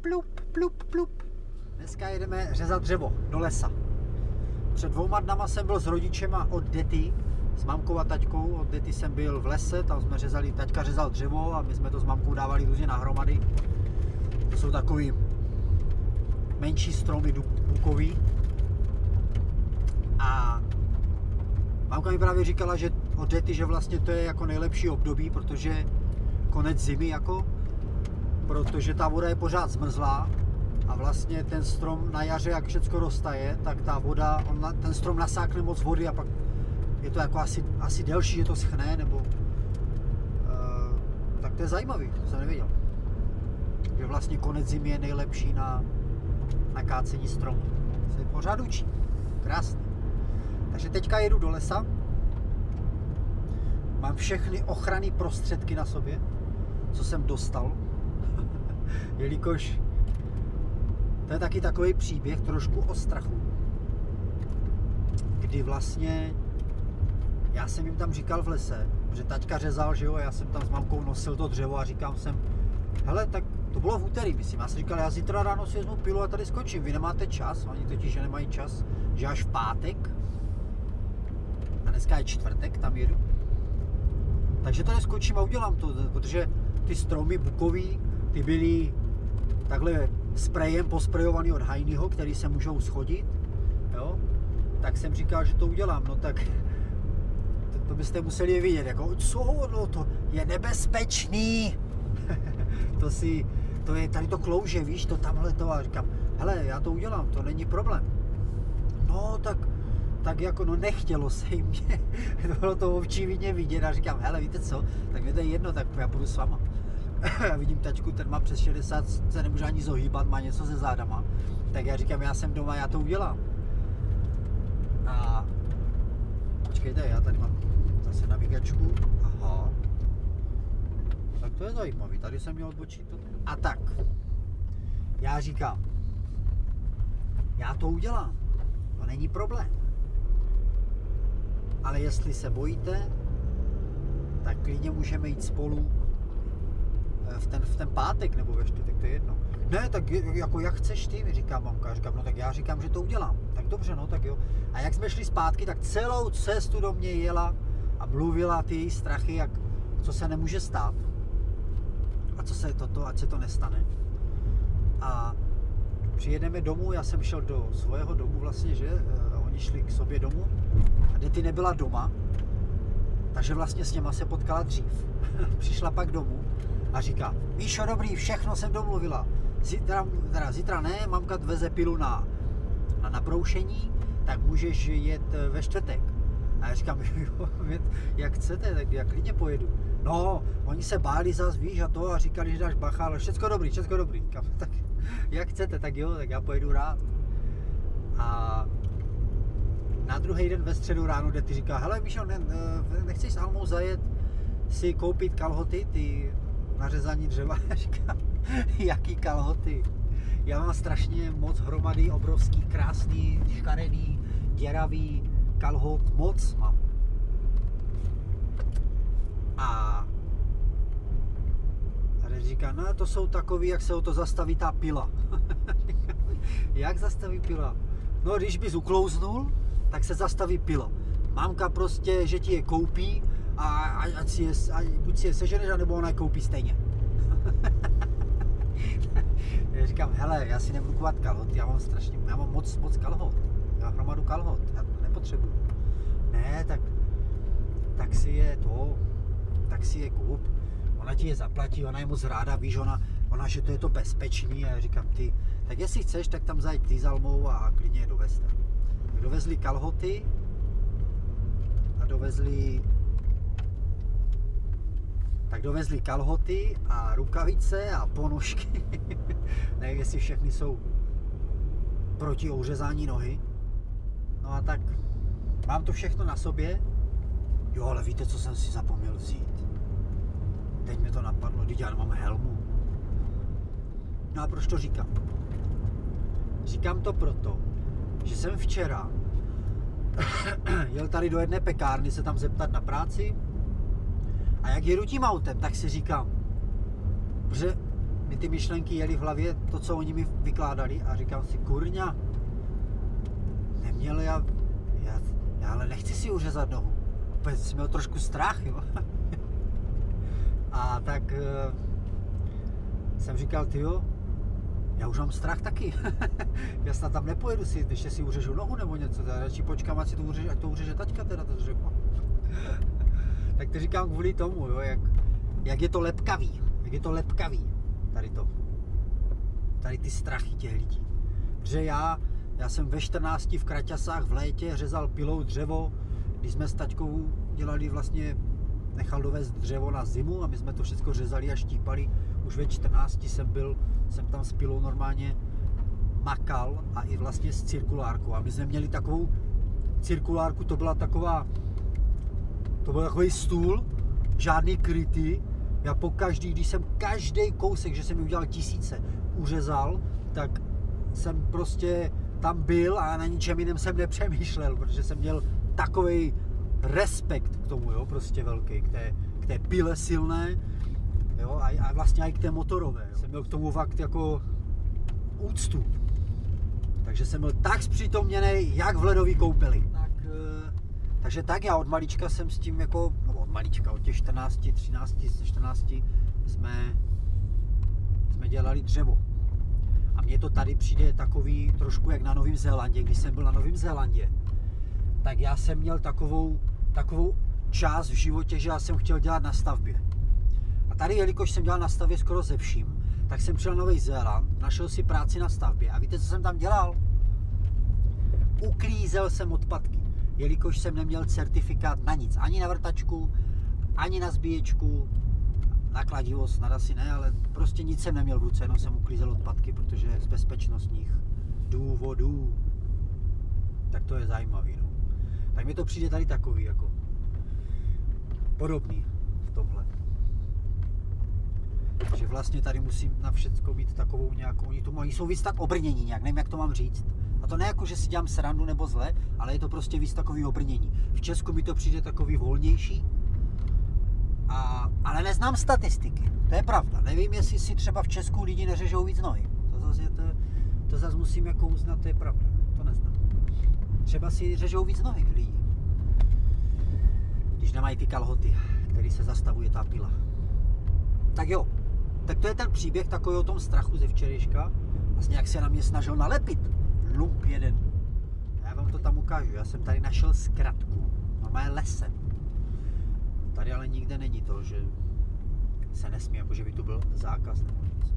plup. Dneska jedeme řezat dřevo do lesa. Před 2 dnama jsem byl s rodičema od Dety, s mamkou a taťkou. Od Dety jsem byl v lese, tam jsme řezali, taťka řezal dřevo a my jsme to s mamkou dávali různě nahromady. To jsou takový menší stromy bukový. A mamka mi právě říkala, že od Dety, že vlastně to je jako nejlepší období, protože konec zimy jako, protože ta voda je pořád zmrzlá a vlastně ten strom na jaře, jak všecko roztaje, tak ta voda, ten strom nasákne moc vody a pak je to jako asi delší, že to schne, nebo tak to je zajímavý, to jsem nevěděl. Že vlastně konec zimy je nejlepší na kácení stromu. Se pořád učí. Krásný. Takže teďka jedu do lesa. Mám všechny ochranné prostředky na sobě, co jsem dostal. Jelikož to je taky takový příběh trošku o strachu. Kdy vlastně já jsem jim tam říkal v lese, že taťka řezal, že jo, já jsem tam s mamkou nosil to dřevo a říkám jsem, hele, tak to bylo v úterý, myslím. Já jsem říkal, já zítra ráno si vezmu pilu a tady skočím, vy nemáte čas, oni totiž nemají čas, že až v pátek, a dneska je čtvrtek, tam jedu. Takže tady skočím a udělám to, protože ty stromy bukový, ty byly takhle sprejem posprejovaný od Heinyho, který se můžou schodit, jo. Tak jsem říkal, že to udělám, no tak to byste museli vidět, jako co, no to je nebezpečný. To je tady to klouže, víš, to tamhle to, a říkám, hele, já to udělám, to není problém. No, tak jako, no nechtělo se jim mě, to bylo to očividně vidět a říkám, hele, víte co, tak mě to je jedno, tak já půjdu s váma. Já vidím tačku, ten má přes 60, se nemůže ani zohýbat, má něco se zádama, tak já říkám, já jsem doma, já to udělám. A počkejte, já tady mám zase navigačku, aha. Tak to je zajímavý, tady jsem měl odbočit to. A tak, já říkám, já to udělám, to není problém. Ale jestli se bojíte, tak klidně můžeme jít spolu v ten pátek nebo ve čtvrtek, to je jedno. Ne, tak jako jak chceš ty, mi říká mamka. Říkám, no tak já říkám, že to udělám. Tak dobře, no tak jo. A jak jsme šli zpátky, tak celou cestu do mě jela a mluvila ty její strachy, jak, co se nemůže stát. A co se ať se to nestane. A přijedeme domů, já jsem šel do svého domu vlastně, že? A oni šli k sobě domů a Dety nebyla doma, takže vlastně s něma se potkala dřív. Přišla pak domů a říká, Míšo, dobrý, všechno jsem domluvila. Zítra ne, mamka veze pilu na nabroušení, tak můžeš jet ve čtvrtek. A já říkám, jak chcete, tak já klidně pojedu. No, oni se báli zas, víš, a říkali, že dáš bacha, ale všecko dobrý. Říkám, tak jak chcete, tak jo, tak já pojedu rád. A na druhý den ve středu ráno Dety říká, hele Míšo, nechceš s Almou zajet si koupit kalhoty, ty na řezání dřeva? Já říkám, jaký kalhoty? Já mám strašně moc hromady, obrovský, krásný, škaredý, děravý kalhot, moc mám. A říká, no to jsou takový, jak se o to zastaví ta pila. Jak zastaví pila? No když bys uklouznul, tak se zastaví pila. Mamka prostě, že ti je koupí a buď si je seženeš, anebo ona je koupí stejně. Já říkám, hele, já si nebudu kupovat kalhot, já mám moc kalhot. Já mám hromadu kalhot, já to nepotřebuji. Ne, tak si je koup. Ona ti je zaplatí, ona je moc ráda, víš, ona, že to je to bezpečný. A já říkám, tak jestli chceš, tak tam zajď ty s Almou a klidně je dovezte. Dovezli kalhoty a dovezli kalhoty a rukavice a ponožky. Nevím, jestli všechny jsou proti ouřezání nohy. No a tak mám to všechno na sobě. Jo, ale víte, co jsem si zapomněl vzít? Teď mi to napadlo, teď já nemám helmu. No a proč to říkám? Říkám to proto, že jsem včera jel tady do jedné pekárny se tam zeptat na práci a jak jedu tím autem, tak si říkám, že mi ty myšlenky jeli v hlavě, to, co oni mi vykládali a říkám si, kurňa, neměl já ale nechci si uřezat nohu. Úplně jsem měl trošku strach, jo. A tak jsem říkal, tyjo, já už mám strach taky. Já snad tam nepojedu si, ještě si uřežu nohu nebo něco, radši počkám, ať to uřeže taťka teda to dřevo. Tak to říkám kvůli tomu, jo, jak je to lepkavý, tady ty strachy těch lidí. Protože já jsem ve 14 v Kraťasách v létě řezal pilou dřevo, když jsme s taťkou dělali vlastně, nechal dovést dřevo na zimu a my jsme to všechno řezali a štípali. Už ve 14 jsem tam s pilou normálně makal a i vlastně s cirkulárkou. A my jsme měli takovou cirkulárku, to byl takový stůl, žádný krytý. Já pokaždý, když jsem každý kousek, že jsem mi udělal tisíce, uřezal, tak jsem prostě tam byl a na ničem jiném jsem nepřemýšlel, protože jsem měl takovej respekt k tomu, jo, prostě velký, k té pile silné, jo, a vlastně i k té motorové. Jo. Jsem měl k tomu fakt jako úctu. Takže jsem byl tak zpřítomněný, jak v ledové koupeli. Takže tak já od malička jsem s tím jako, no od malička, od těch 14 jsme dělali dřevo. A mně to tady přijde takový trošku jak na Novém Zélandě. Když jsem byl na Novém Zélandě, tak já jsem měl takovou část v životě, že já jsem chtěl dělat na stavbě. A tady, jelikož jsem dělal na stavbě skoro ze vším, tak jsem přijel na Nový Zéland, našel si práci na stavbě. A víte, co jsem tam dělal? Uklízel jsem odpadky, jelikož jsem neměl certifikát na nic. Ani na vrtačku, ani na zbíječku, na kladivo snad asi ne, ale prostě nic jsem neměl v ruce, jenom jsem uklízel odpadky, protože z bezpečnostních důvodů. Tak to je zajímavý, no. Tak mi to přijde tady takový, jako podobný v tomhle. Že vlastně tady musím na všecko mít takovou nějakou, oni jsou víc tak obrnění nějak, nevím jak to mám říct. A to ne jako, že si dělám srandu nebo zle, ale je to prostě víc takový obrnění. V Česku mi to přijde takový volnější, ale neznám statistiky, to je pravda. Nevím, jestli si třeba v Česku lidi neřežou víc nohy. To zase musím jako uznat, to je pravda, to neznám. Třeba si řežou víc nohy lidi, když nemají ty kalhoty, který se zastavuje ta pila. Tak jo, tak to je ten příběh takový o tom strachu ze včerejška. Vlastně jak se na mě snažil nalepit lump jeden. Já vám to tam ukážu, já jsem tady našel zkratku, normálně lesem. Tady ale nikde není to, že se nesmí, jako že by tu byl zákaz nebo nic.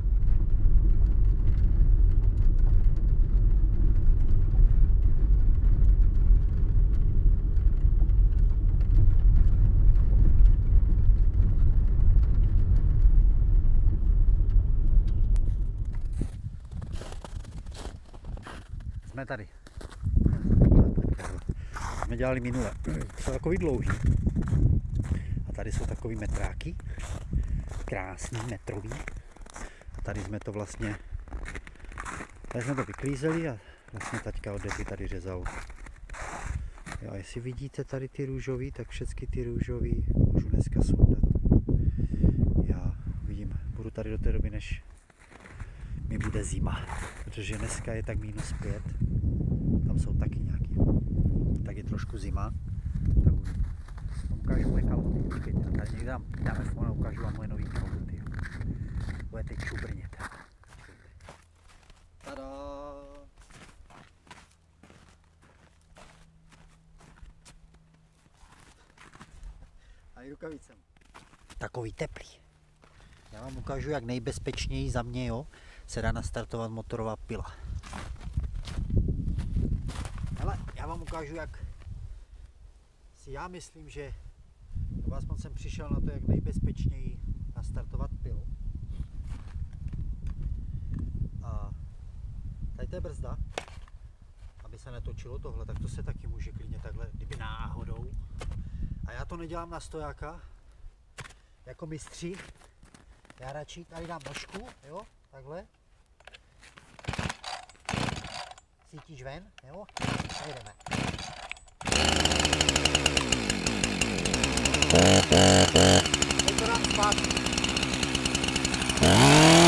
Jsme tady. Jsme dělali minule. Jsou takový dlouhý. A tady jsou takový metráky. Krásný, metrový. A tady jsme to vlastně vyklízeli a vlastně taťka od Deby tady řezal. Jo, a jestli vidíte tady ty růžový, tak všechny ty růžový můžu dneska sundat. Já vidím, budu tady do té doby, než mi bude zima, protože dneska je tak -5, tam jsou taky nějaký, tak je trošku zima, tak ukážu moje kalhoty, počkejte, tady někde dáme fon a ukážu vám moje nový kalhoty, budete čubrnět. Tada! A i rukavice. Takový teplý. Já vám ukážu, jak nejbezpečněji za mě, jo, se dá nastartovat motorová pila. Hele, já vám ukážu, jak si já myslím, že nebo aspoň jsem přišel na to, jak nejbezpečněji nastartovat pilu. A tady to je brzda, aby se netočilo tohle, tak to se taky může klidně takhle, kdyby náhodou. A já to nedělám na stojáka, jako mistři. Já radši tady dám nožku, jo, takhle. Cítíš ven, jo, a jdeme. Teď to dám zpátky.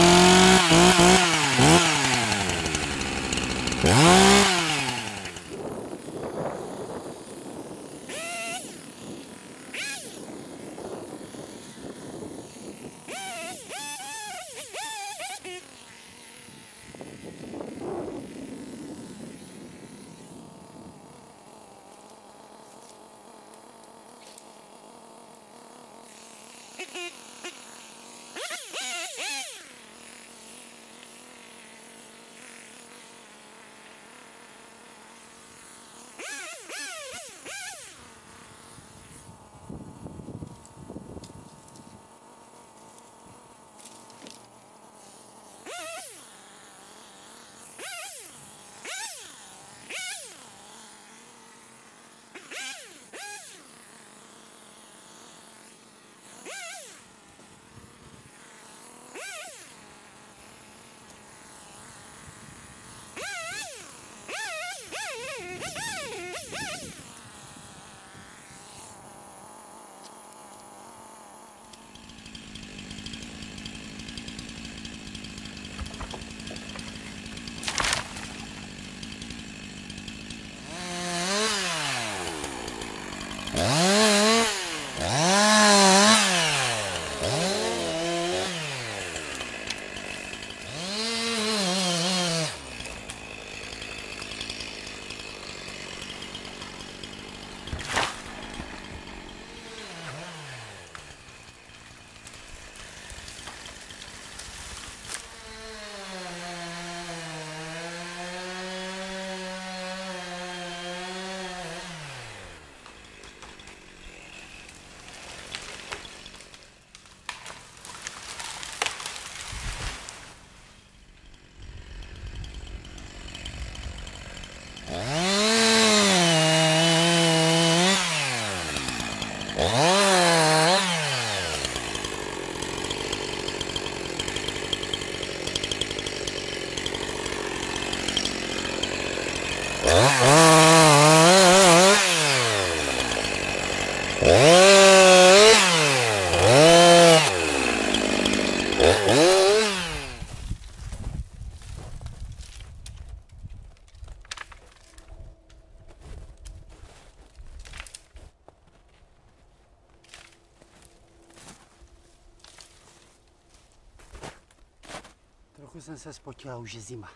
Trochu jsem se spotil a už je zima.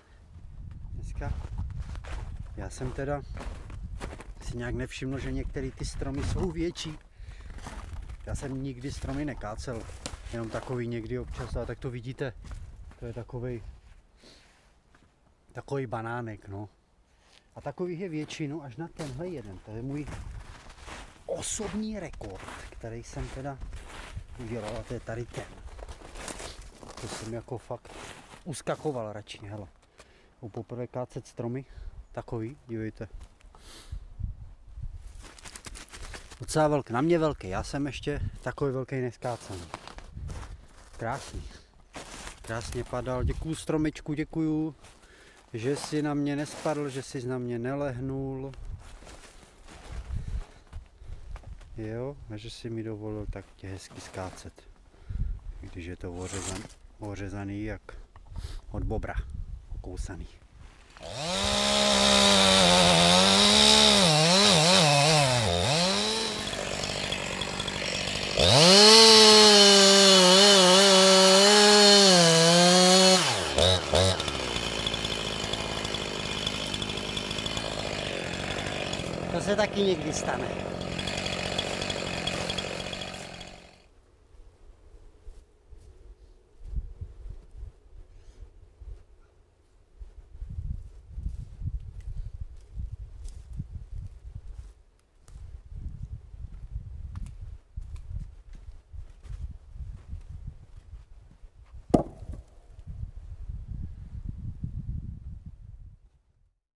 Dneska já jsem teda si nějak nevšiml, že některé ty stromy jsou větší. Já jsem nikdy stromy nekácel, jenom takový někdy občas, ale tak to vidíte, to je takový banánek, no. A takových je většinu až na tenhle jeden, to je můj osobní rekord, který jsem teda udělal, a to je tady ten. To jsem jako fakt uskakoval radši, hele. Poprvé kácet stromy, takový, dívejte. Docela velký, na mě velký, já jsem ještě takový velký neskácený. Krásný. Krásně padal, děkuju stromečku, děkuju, že si na mě nespadl, že si na mě nelehnul. Jo, a že si mi dovolil tak tě hezky skácet. Když je to ořezaný jak od bobra, okousaný. To se taky někdy stane.